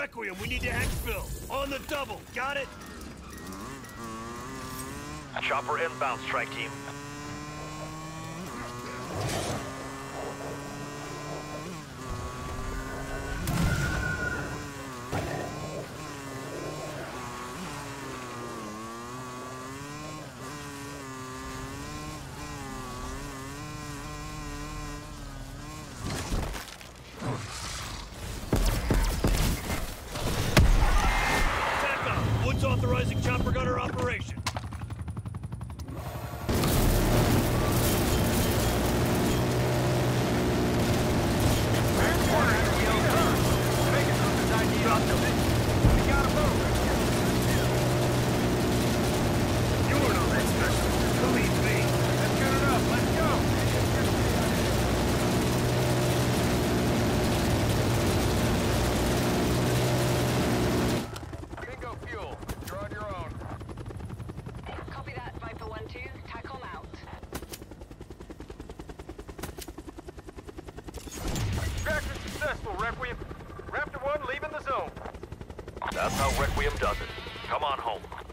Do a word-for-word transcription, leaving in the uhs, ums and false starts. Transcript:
Requiem, we need to exfil. On the double, got it? Chopper inbound, strike team. TACOM, Woods authorizing chopper gunner operation. Requiem. Raptor one leaving the zone. That's how Requiem does it. Come on home.